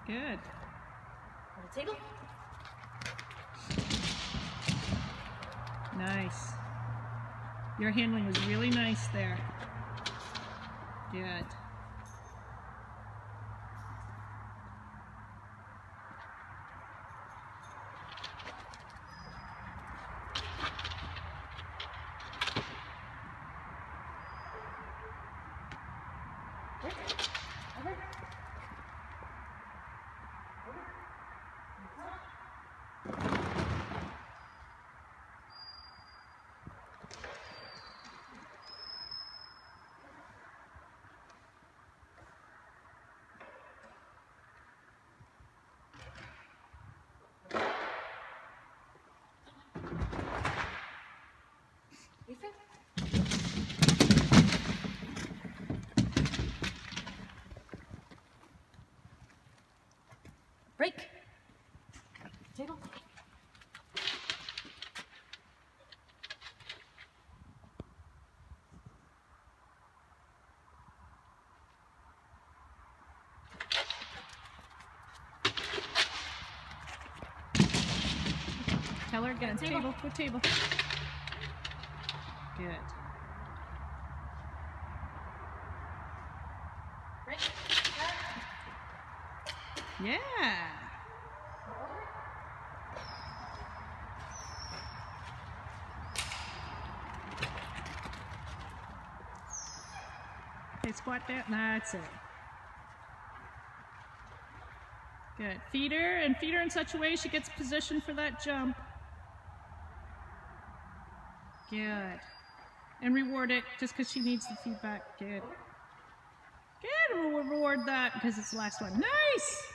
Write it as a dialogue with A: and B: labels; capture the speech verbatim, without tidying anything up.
A: Good.
B: On the table.
A: Nice. Your handling was really nice there. Good.
B: Over. Over. Break. Table.
A: Tell her again.
B: Table.
A: Table. Good table. Good.
B: Break.
A: Yeah. Okay, squat down. That's it. Good. Feed her and feed her in such a way she gets positioned for that jump. Good. And reward it just because she needs the feedback. Good. Good. We'll reward that because it's the last one. Nice!